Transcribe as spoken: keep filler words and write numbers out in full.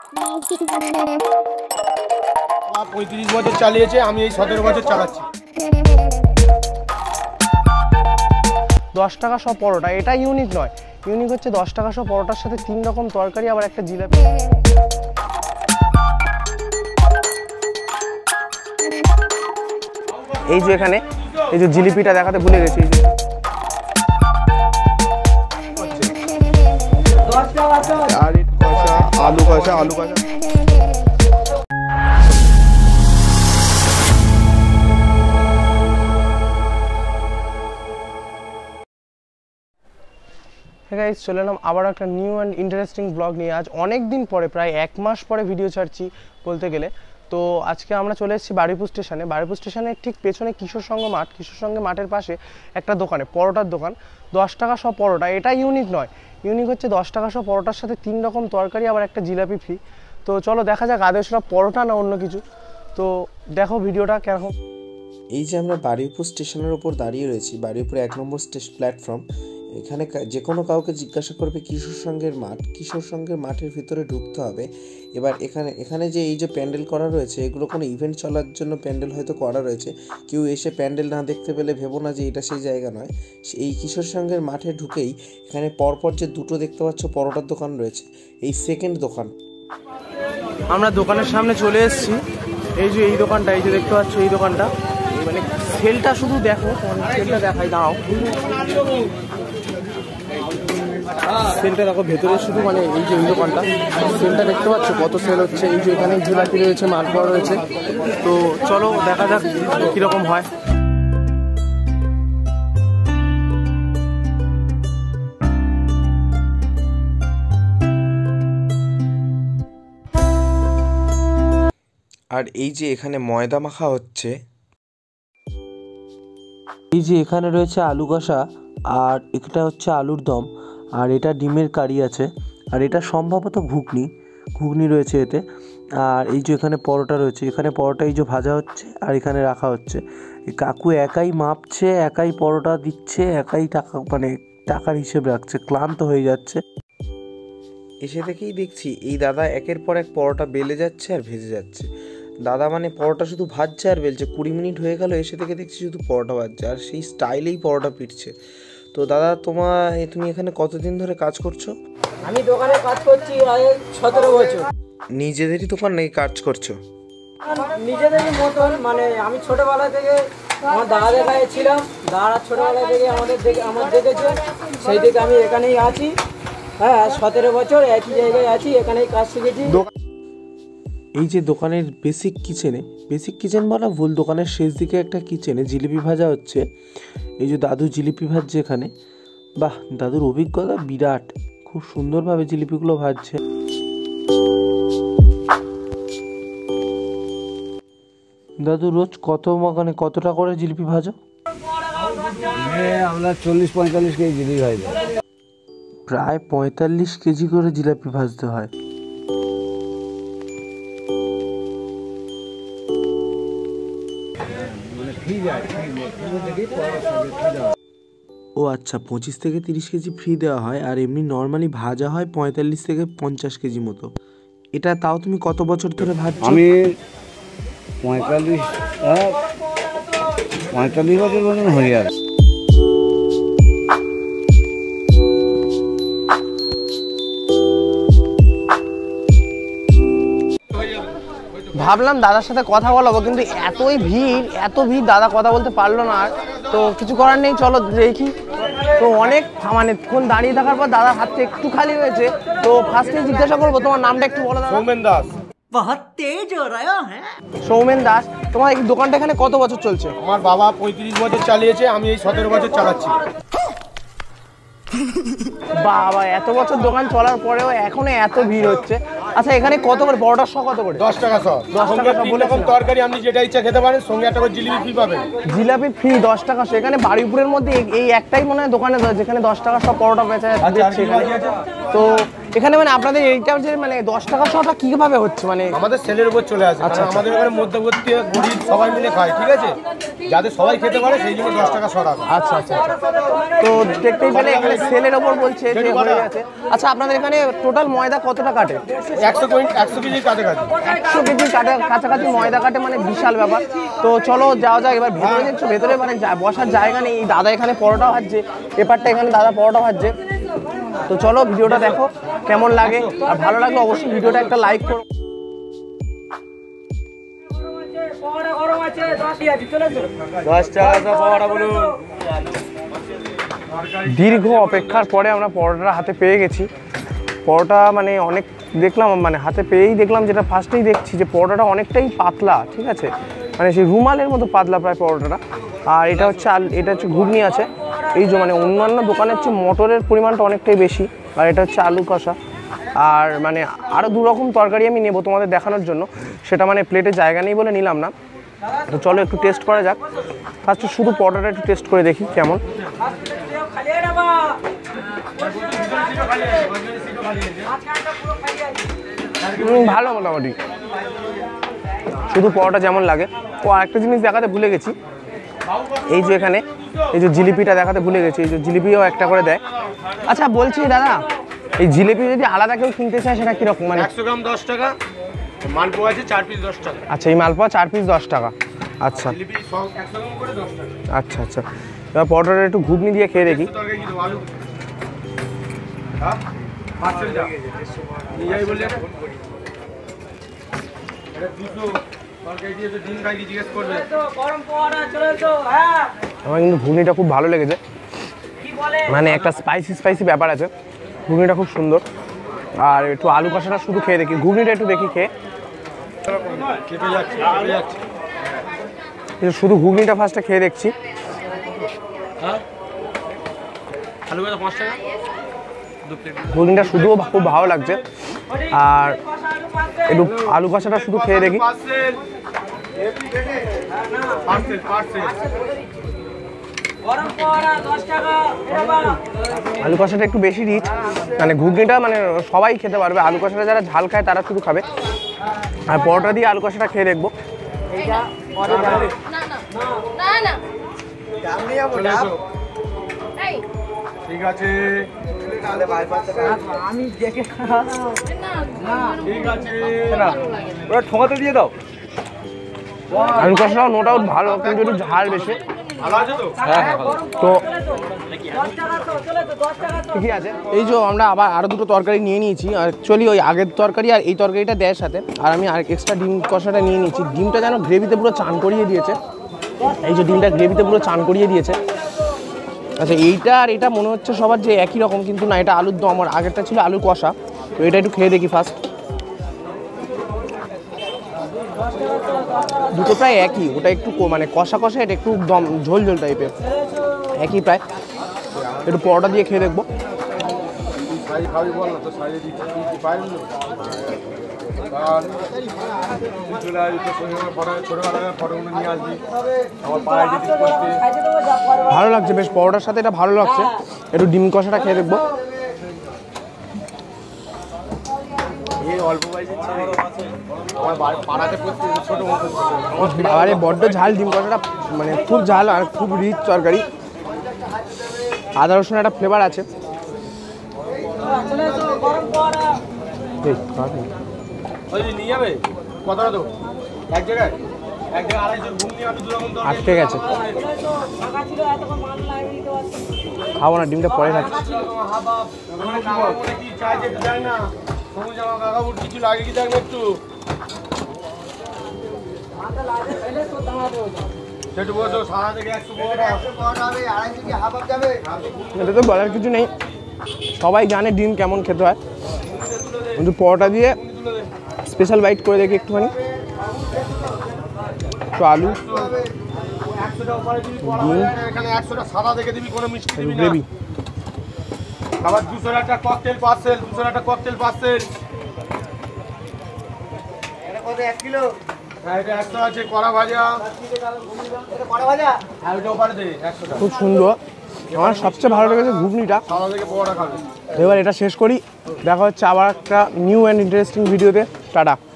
পঁয়ত্রিশ বছর চালিয়েছে, আমি এই সতেরো বছর চালাচ্ছি। দশ টাকা সব পরোটা, এটা ইউনিক নয়। ইউনিক হচ্ছে দশ টাকা সব পরোটার সাথে তিন রকম তরকারি, আবার একটা জিলাপি। এই যে এখানে এই যে জিলিপিটা দেখাতে ভুলে গেছি। আলু কষা, আলু কষা। গাইস, চলে এলাম আবার একটা নিউ অ্যান্ড ইন্টারেস্টিং ব্লগ নিয়ে। আজ অনেক দিন পরে, প্রায় এক মাস পরে ভিডিও ছাড়ছি বলতে গেলে। তো আজকে আমরা চলে এসেছি বারুইপুর স্টেশনে। বারুইপুর স্টেশনের ঠিক পেছনে কিশোর সংঘ মাঠ, কিশোর সংঘ মাঠের পাশে একটা দোকানে, পরোটার দোকান। দশ টাকা সব পরোটা, এটা ইউনিক নয়। ইউনিক হচ্ছে দশ টাকা সব পরোটার সাথে তিন রকম তরকারি, আবার একটা জিলাপি ফ্রি। তো চলো দেখা যাক আদেও সেটা পরোটা না অন্য কিছু। তো দেখো ভিডিওটা কেরকম। এই যে আমরা বারুইপুর স্টেশনের ওপর দাঁড়িয়ে রয়েছি, বারুইপুর এক নম্বর স্টেশন প্ল্যাটফর্ম। এখানে যে কোনো কাউকে জিজ্ঞাসা করবে কিশোর সংঘের মাঠ, কিশোর সংঘের মাঠের ভিতরে ঢুকতে হবে। এবার এখানে এখানে যে এই যে প্যান্ডেল করা রয়েছে, এগুলো কোনো ইভেন্ট চলার জন্য প্যান্ডেল হয়তো করা রয়েছে। কেউ এসে প্যান্ডেল না দেখতে পেলে ভেবো না যে এটা সেই জায়গা নয়। এই কিশোর সংঘের মাঠে ঢুকেই এখানে পরপর যে দুটো দেখতে পাচ্ছ পরোটার দোকান রয়েছে, এই সেকেন্ড দোকান। আমরা দোকানের সামনে চলে এসেছি। এই যে এই দোকানটা, এই যে দেখতে পাচ্ছ এই দোকানটা, মানে সেলটা শুধু দেখো, সেলটা দেখাই দাও। সেলটা দেখো ভেতরে শুধু, মানে এই যে এই দোকানটা, সেলটা দেখতে পাচ্ছ কত সেল হচ্ছে। এই যে এখানে জিলাপি রয়েছে, মালপোয়া রয়েছে। তো চলো দেখা যাক কীরকম হয়। আর এই যে এখানে ময়দা মাখা হচ্ছে। এই যে এখানে রয়েছে আলু কষা, আর এটা হচ্ছে আলুর দম, আর এটা ডিমের কারি আছে, আর এটা সম্ভবত ঘুগনি ঘুগনি রয়েছে এতে। আর এই যে এখানে পরোটা রয়েছে, এখানে পরোটা এই যে ভাজা হচ্ছে আর এখানে রাখা হচ্ছে। এই কাকু একাই মাপছে, একাই পরোটা দিচ্ছে, একাই টাকা মানে টাকার হিসেব রাখছে, ক্লান্ত হয়ে যাচ্ছে। এসে থেকেই দেখছি এই দাদা একের পর এক পরোটা বেলে যাচ্ছে আর ভেজে যাচ্ছে। দাদা মানে পরোটা শুধু ভাজছে আর বেলছে। কুড়ি মিনিট হয়ে গেল, এসে থেকে দেখছি শুধু পরোটা ভাজছে, আর সেই স্টাইলেই পরোটা পিটছে। তো দাদা, তোমার তুমি এখানে কতদিন ধরে কাজ করছো? আমি দোকানে কাজ করছি সতেরো বছর। নিজেদেরই দোকান নাকি কাজ করছো? নিজেদেরই মতন, মানে আমি ছোটবেলা থেকে আমার দাদাদের কাছে ছিলাম। দাদা ছোটবেলা থেকে আমাদের দেখে আমার দেখেছে, সেই থেকে আমি এখানেই আছি। হ্যাঁ, সতেরো বছর একই জায়গায় আছি, এখানেই কাজ শিখেছি। এই যে দোকানের বেসিক কিচেনে, বেসিক কিচেন বলা ভুল, দোকানের শেষ দিকে একটা কিচেনে জিলিপি ভাজা হচ্ছে। এই যে দাদু জিলিপি ভাজছে এখানে। বাহ, দাদুর অভিজ্ঞতা বিরাট, খুব সুন্দরভাবে জিলিপিগুলো ভাজছে। দাদু রোজ কত মানে কতটা করে জিলিপি ভাজো? আমরা চল্লিশ পঁয়তাল্লিশ কেজি জিলিপি ভাজি। প্রায় পঁয়তাল্লিশ কেজি করে জিলাপি ভাজতে হয়। ও আচ্ছা, পঁচিশ থেকে তিরিশ কেজি ফ্রি দেওয়া হয়, আর এমনি নর্মালি ভাজা হয় পঁয়তাল্লিশ থেকে পঞ্চাশ কেজি মতো। এটা তাও তুমি কত বছর ধরে ভাজছো? আমি পঁয়তাল্লিশ পঁয়তাল্লিশ বছর মতন হয়ে যাবে। ভাবলাম দাদার সাথে কথা বলাবো, কিন্তু এতই ভিড়, এত ভিড়, দাদা কথা বলতে পারলো না। আর তো কিছু করার নেই, চলো দেখি। তো অনেক মানে কোন দাঁড়িয়ে থাকার পর দাদার হাতটা একটু খালি হয়েছে। তো ফার্স্টে জিজ্ঞাসা করবো, তোমার নামটা একটু বলো দাদা। সৌমেন দাস। বহুত তেজ হো রহা হ্যাঁ। সৌমেন দাস, তোমার এই দোকানটা এখানে কত বছর চলছে? আমার বাবা পঁয়ত্রিশ বছর চালিয়েছে, আমি এই সতেরো বছর চালাচ্ছি। বাবা, এত বছর দোকান চলার পরেও এখনো এত ভিড় হচ্ছে। আচ্ছা, এখানে কত করে পরোটার শ কত করে? দশ টাকা সব। দশ টাকা সব বলে তরকারি আপনি যেটা ইচ্ছা খেতে পারেন, সঙ্গে একটা করে জিলিপি ফ্রি পাবেন। জিলাপি ফ্রি দশ টাকা। সেখানে বারুইপুরের মধ্যে এই একটাই মনে হয় দোকানে যেখানে দশ টাকা সব পরোটা বেচা যাচ্ছে। তো এখানে মানে আপনাদের এইটা যে মানে দশ টাকা শটা কিভাবে হচ্ছে মানে আমাদের সেলের উপর চলে আসে, আচ্ছা, কারণ আমাদের এখানে মধ্যবর্তী গরিব সবাই মিলে খায়, ঠিক আছে, যাতে সবাই খেতে পারে সেই জন্য দশ টাকা শরা। আচ্ছা আচ্ছা তো দেখতেই পেলে এখানে সেলের ওপর বলছে যে হয়ে গেছে। আচ্ছা আপনাদের এখানে টোটাল ময়দা কতটা কাটে? একশো পয়েন্ট একশো কেজির কাছাকাছি। একশো কেজি কাটে কাছাকাছি ময়দা কাটে, মানে বিশাল ব্যাপার। তো চলো যাওয়া যাক এবার ভেতরে। দেখছো ভেতরে মানে যা- বসার জায়গা নেই। এই দাদা এখানে পরোটা ভাজছে, এপারটা এখানে দাদা পরোটা ভাজছে। তো চলো ভিডিওটা দেখো কেমন লাগে, আর ভালো লাগলে অবশ্যই ভিডিওটা একটা লাইক করো। দশ টাকা পাওয়াটা বলুন। দীর্ঘ অপেক্ষার পরে আমরা পরোটাটা হাতে পেয়ে গেছি। পরোটা মানে অনেক দেখলাম, মানে হাতে পেয়েই দেখলাম, যেটা ফার্স্টেই দেখছি যে পরোটাটা অনেকটাই পাতলা, ঠিক আছে, মানে সেই রুমালের মতো পাতলা প্রায় পরোটাটা। আর এটা হচ্ছে আল- এটা হচ্ছে ঘুগনি আছে, এই যে মানে অন্যান্য দোকানের চেয়ে মটরের পরিমাণটা অনেকটাই বেশি। আর এটা হচ্ছে আলু কষা, আর মানে আরও দু রকম তরকারি আমি নেব তোমাদের দেখানোর জন্য, সেটা মানে প্লেটে জায়গা নেই বলে নিলাম না। তো চলো একটু টেস্ট করা যাক। ফার্স্টে শুধু পরোটাটা একটু টেস্ট করে দেখি কেমন। হুম, ভালো মোটামুটি, শুধু পরোটা যেমন লাগে। ও আরেকটা জিনিস দেখাতে ভুলে গেছি, এই যে এখানে এই যে জিলিপিটা দেখাতে ভুলে গেছি, এই যে জিলিপিও একটা করে দেয়। আচ্ছা বলছি দাদা, এই জিলিপি যদি আলাদা কেউ কিনতে চায় সেটা কীরকম মানে? একশো গ্রাম দশ টাকা, মালপোয়া আছে চার পিস দশ টাকা। আচ্ছা এই মালপোয়া চার পিস দশ টাকা। আচ্ছা জিলিপি সব একশো গ্রাম করে দশ টাকা। আচ্ছা আচ্ছা এবার পরোটাটা একটু ঘুগনি দিয়ে খেয়ে দেখি। তরকারি কি দেবো? আলু হ্যাঁ পার্সেল যা নিয়ে যাই বললে এটা দুশো তরকারি দিয়ে তো ডিম খাই কি জিজ্ঞেস করবে। আমার কিন্তু ঘুগনিটা খুব ভালো লেগেছে, মানে একটা স্পাইসি স্পাইসি ব্যাপার আছে, ঘুগনিটা খুব সুন্দর। আর একটু আলু কষাটা শুধু খেয়ে দেখি, ঘুগনিটা একটু দেখি খেয়ে। কেটে যাচ্ছে কেটে যাচ্ছে। এই যে শুধু ঘুগনিটা ফার্স্টে খেয়ে দেখছি। হ্যাঁ আলু কত পাঁচ টাকা দু প্লেট। ঘুগনিটা শুধুও খুব ভালো লাগছে। আর একটু আলু কষাটা শুধু খেয়ে দেখি। পার্সেল পার্সেল পার্সেল আলু কষাটা একটু বেশি রিচ, মানে ঘুগনিটা মানে সবাই খেতে পারবে। আলু কষাটা যারা ঝাল খায় তারা শুধু খাবে। আর পরোটা দিয়ে আলু কষাটা খেয়ে দেখবো। না না চলে এসো। ঠিক আছে আমি দেখে ঠিক আছে ওরা ঠোঙাতে দিয়ে দাও। আলু কষাটাও নো ডাউট ভালো, কিন্তু একটু ঝাল বেশি। ভালো আছে তো? হ্যাঁ হ্যাঁ ভালো। তো ঠিকই আছে। এই যে আমরা আবার আরও দুটো তরকারি নিয়ে নিয়েছি, আর অ্যাকচুয়ালি ওই আগের তরকারি আর এই তরকারিটা দেয় সাথে। আর আমি আর এক্সট্রা ডিম কষাটা নিয়ে নিয়েছি। ডিমটা যেন গ্রেভিতে পুরো চান করিয়ে দিয়েছে, এই যে ডিমটা গ্রেভিতে পুরো চান করিয়ে দিয়েছে। আচ্ছা এইটা আর এটা মনে হচ্ছে সবার যে একই রকম, কিন্তু না, এটা আলুর দম আর আগেরটা ছিল আলুর কষা। তো এটা একটু খেয়ে দেখি ফার্স্ট। দুটো প্রায় একই, ওটা একটু কো- মানে কষা কষা, এটা একটু দম ঝোল ঝোল টাইপের, একই প্রায়। একটু পরোটা দিয়ে খেয়ে দেখবো। সাইজ খাবি বল না তো, সাইজে দিচ্ছি তুই পাইল না। আর তুই চলে আসবি তোর সঙ্গে আমার ফটো, ছোটোবেলায় ফটোগুলো নিয়ে আসবি আমার পাড়ায় যদি করতে। ভালো লাগছে বেশ, পরোটার সাথে এটা ভালো লাগছে। একটু ডিম কষাটা খেয়ে দেখবো। এই অল্প বয়সের ছেলে আমার বাড়ি- পাড়াতে পড়তে ছোটো মতো আরে বড্ড ঝাল ডিম কষাটা, মানে খুব ঝাল আর খুব রিচ তরকারি। আদা রসুন একটা ফ্লেভার আছে। এই, খারাপ নেই। ওই যে নিয়ে যাবে কতটা তো এক জায়গায় এক জায়গায় আড়াইশো ঘুম নিয়ে আলু দু রকম তরকারি। আটকে গেছে, খাবো না, ডিমটা পরে খাচ্ছি। ওখানে কাকা বলে কি চাই যে একটু দেখ না, সবুজ জামা কাকা বুট কিছু লাগে কি দেখ না একটু। সেটু বলছো সারা থেকে একশো পনেরো হবে, আড়াইশো কি হাফ হাফ যাবে। এটা তো বলার কিছু নেই, সবাই জানে ডিম কেমন খেতে হয়। কিন্তু পরোটা দিয়ে স্পেশাল বাইট করে দেখি একটুখানি। তো আলু, একশোটা ওপরে দিবি পড়া হয়ে যায়, এখানে একশোটা সাদা দেখে দিবি, কোনো মিষ্টি দিবি না। গ্রেভি, আবার দুশোর একটা ককটেল পার্সেল, দুশোর একটা ককটেল পার্সেল। হ্যাঁ এটা একশো আছে, কড়া ভাজা। হ্যাঁ ওইটা ওপারে দে একশোটা। খুব সুন্দর। আমার সবচেয়ে ভালো লেগেছে ঘুগনিটা। সাদা থেকে বড়টা খাবে। এবার এটা শেষ করি, দেখা হচ্ছে আবার একটা নিউ অ্যান্ড ইন্টারেস্টিং ভিডিওতে। টাটা।